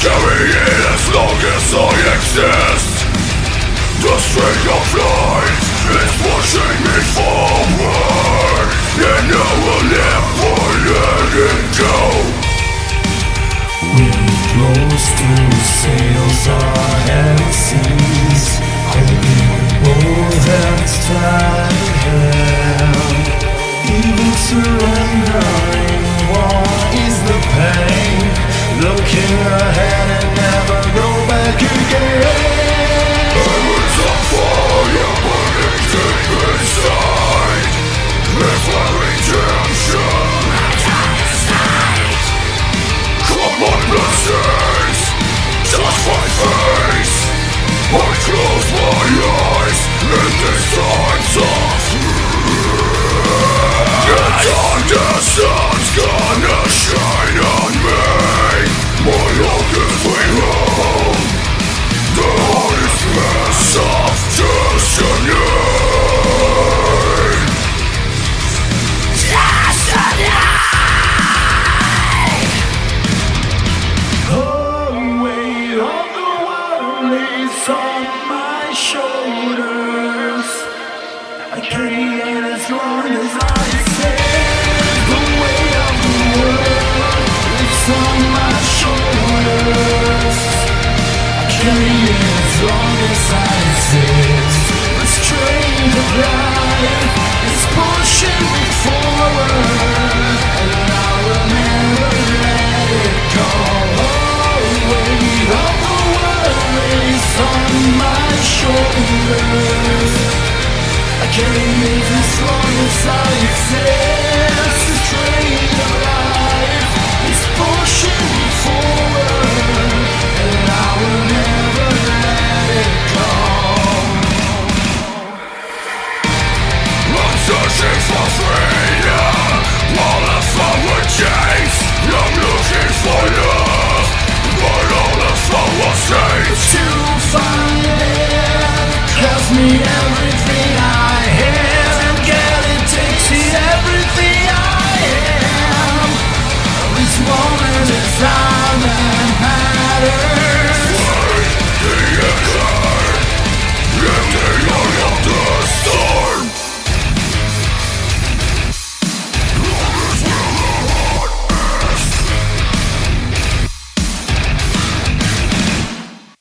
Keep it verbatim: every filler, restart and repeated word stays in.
carry it as long as I exist. The streak of life is pushing me forward, and I will never let it go. Wind blows through sails our heavy seas, holding both hands tight. Even surrendering, what is the pain? Looking ahead and never go back again. Heaven's on fire, burning deep inside. It's my redemption. Come on, blessings, touch my face. I close my eyes in these times of the dawn, the sun's gonna shine on me. My longest way home, the hardest mess of destiny. On my shoulders, I carry it as long as I sail. The weight of the world is on my shoulders. I carry it as long as I exist. The strain of life is pushing me forward, and I will never let it go. Oh, weight of the world is on my shoulders. I carry it as long as I exist. The train of life is pushing me forward, and I will never let it go. I'm searching for freedom, all of our chains. I'm looking for love, but all of our saints. To find it cost me everything.